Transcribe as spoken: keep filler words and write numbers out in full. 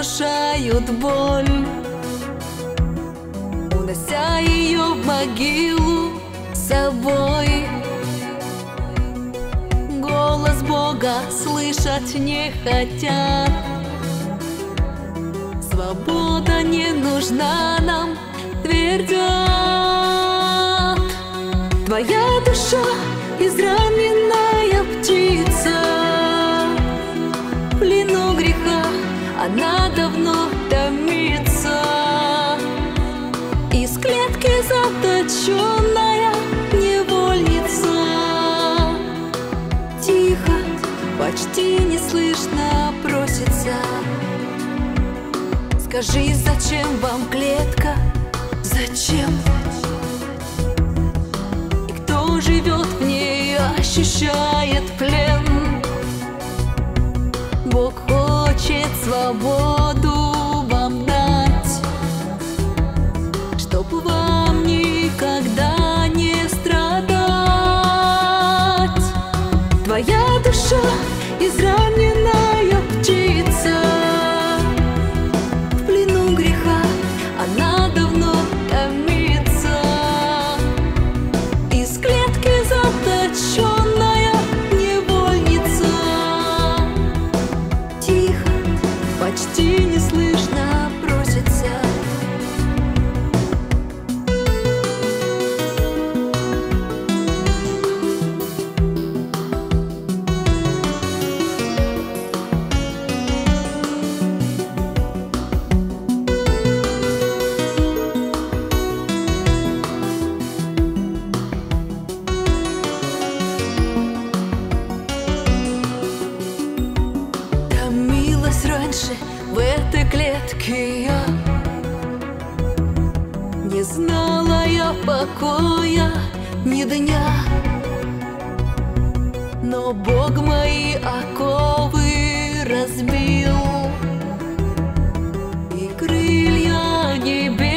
заглушают боль, унося ее в могилу с собой. Голос Бога слышать не хотят. Свобода не нужна нам, твердят. Твоя душа израненная птица, в плену греха она давно томится. Из клетки заточенная невольница, тихо, почти не слышно просится: скажи, зачем вам клетка? Зачем? И кто живет в ней, ощущает плен? Бог хочет свободу вам дать, чтоб вам никогда не страдать. Твоя душа израненная птица, в плену греха она давно томится. Из клетки заточенная невольница, тихо, почти не слышно просится: томилась раньше в этой клетке я, не знала я покоя ни дня. Но Бог мои оковы разбил, и крылья небес